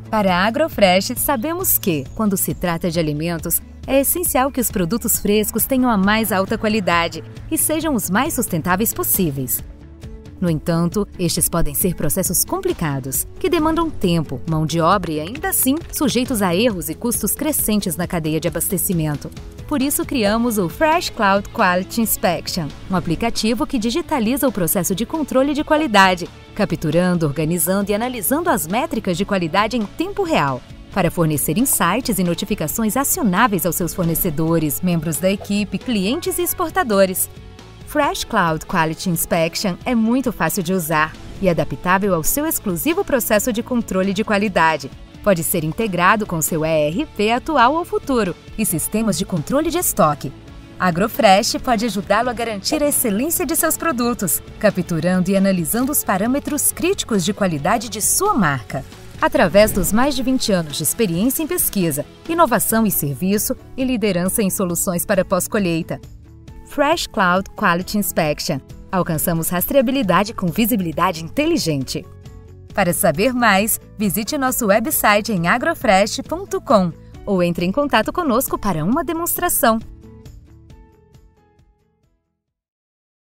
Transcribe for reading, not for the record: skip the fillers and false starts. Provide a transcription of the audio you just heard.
Para a Agrofresh, sabemos que, quando se trata de alimentos, é essencial que os produtos frescos tenham a mais alta qualidade e sejam os mais sustentáveis possíveis. No entanto, estes podem ser processos complicados, que demandam tempo, mão de obra e, ainda assim, sujeitos a erros e custos crescentes na cadeia de abastecimento. Por isso, criamos o Fresh Cloud Quality Inspection, um aplicativo que digitaliza o processo de controle de qualidade, capturando, organizando e analisando as métricas de qualidade em tempo real, para fornecer insights e notificações acionáveis aos seus fornecedores, membros da equipe, clientes e exportadores. Fresh Cloud Quality Inspection é muito fácil de usar e adaptável ao seu exclusivo processo de controle de qualidade. Pode ser integrado com seu ERP atual ou futuro e sistemas de controle de estoque. A Agrofresh pode ajudá-lo a garantir a excelência de seus produtos, capturando e analisando os parâmetros críticos de qualidade de sua marca. Através dos mais de 20 anos de experiência em pesquisa, inovação e serviço e liderança em soluções para pós-colheita. Fresh Cloud Quality Inspection. Alcançamos rastreabilidade com visibilidade inteligente. Para saber mais, visite nosso website em agrofresh.com ou entre em contato conosco para uma demonstração.